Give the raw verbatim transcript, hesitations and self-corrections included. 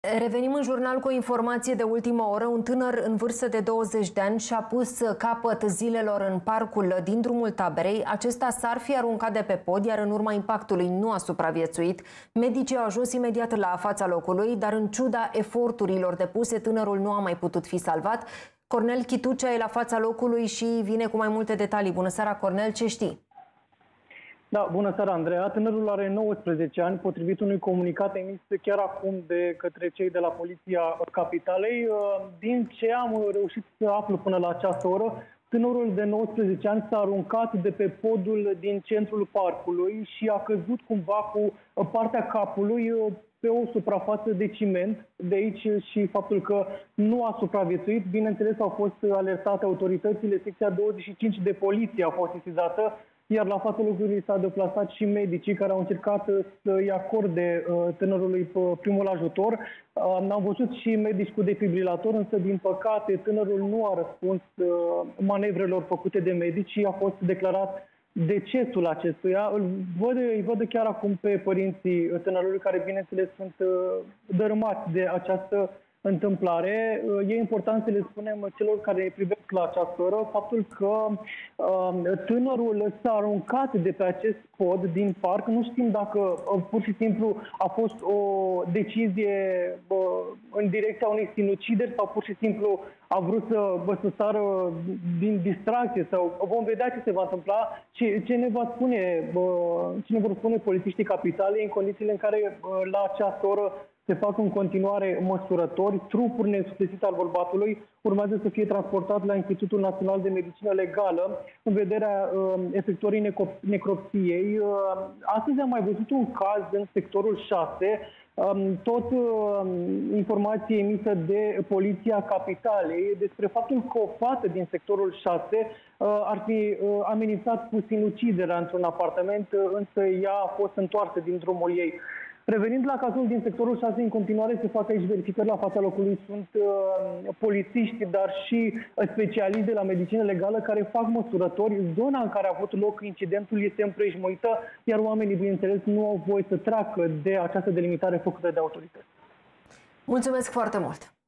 Revenim în jurnal cu o informație de ultimă oră. Un tânăr în vârstă de douăzeci de ani și-a pus capăt zilelor în parcul din drumul Taberei. Acesta s-ar fi aruncat de pe pod, iar în urma impactului nu a supraviețuit. Medicii au ajuns imediat la fața locului, dar în ciuda eforturilor depuse, tânărul nu a mai putut fi salvat. Cornel Chitucea e la fața locului și vine cu mai multe detalii. Bună seara, Cornel, ce știi? Da, bună seara, Andreea. Tânărul are nouăsprezece ani, potrivit unui comunicat emis chiar acum de către cei de la Poliția Capitalei. Din ce am reușit să aflu până la această oră, tânărul de nouăsprezece ani s-a aruncat de pe podul din centrul parcului și a căzut cumva cu partea capului pe o suprafață de ciment. De aici și faptul că nu a supraviețuit. Bineînțeles, au fost alertate autoritățile, secția douăzeci și cinci de poliție a fost sesizată, iar la fața locului s-a deplasat și medicii care au încercat să-i acorde tânărului primul ajutor. Am văzut și medici cu defibrilator, însă, din păcate, tânărul nu a răspuns manevrelor făcute de medici și a fost declarat decesul acestuia. Îl văd, îi văd chiar acum pe părinții tânărului, care, bineînțeles, sunt dărâmați de această întâmplare. E important să le spunem celor care ne privesc la această oră faptul că uh, tânărul s-a aruncat de pe acest pod din parc. Nu știm dacă uh, pur și simplu a fost o decizie uh, în direcția unei sinucideri sau pur și simplu a vrut să, uh, să sară din distracție, sau vom vedea ce se va întâmpla, ce, ce ne va spune, uh, ce ne vor spune polițiștii Capitalei în condițiile în care uh, la această oră se fac în continuare măsurători. Trupul neînsuflețit al bărbatului urmează să fie transportat la Institutul Național de Medicină Legală în vederea uh, efectuării necropsiei. Uh, astăzi am mai văzut un caz în sectorul șase, um, tot uh, informație emisă de Poliția Capitalei despre faptul că o fată din sectorul șase uh, ar fi uh, amenințat cu sinuciderea într-un apartament, uh, însă ea a fost întoarsă din drumul ei. Revenind la cazul din sectorul șase, în continuare se fac aici verificări la fața locului. Sunt uh, polițiști, dar și specialiști de la medicină legală care fac măsurători. Zona în care a avut loc incidentul este împrejmuită, iar oamenii, bineînțeles, nu au voie să treacă de această delimitare făcută de autorități. Mulțumesc foarte mult!